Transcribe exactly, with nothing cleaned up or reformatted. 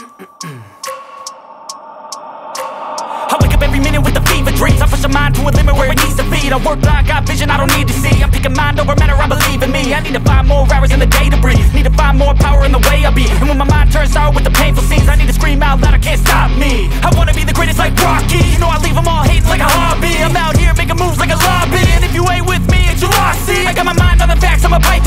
I wake up every minute with the fever dreams. I push my mind to a limit where it needs to be. I work blind, got vision I don't need to see. I'm picking mind over matter, I believe in me. I need to find more hours in the day to breathe. Need to find more power in the way I be. And when my mind turns sour with the painful scenes, I need to scream out loud, I can't stop me. I wanna be the greatest like Rocky. You know I leave them all hating like a hobby. I'm out here making moves like a lobby. And if you ain't with me, it's your loss, see. I got my mind on the facts, I'm a bite